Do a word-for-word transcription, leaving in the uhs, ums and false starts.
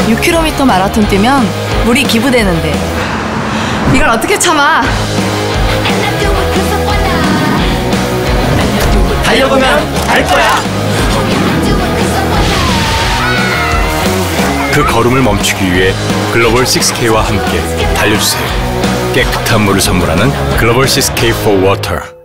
육 킬로미터 마라톤 뛰면 물이 기부되는데 이걸 어떻게 참아? 달려보면 알 거야. 그 걸음을 멈추기 위해 글로벌 식스 케이와 함께 달려주세요. 깨끗한 물을 선물하는 글로벌 식스 케이 for Water.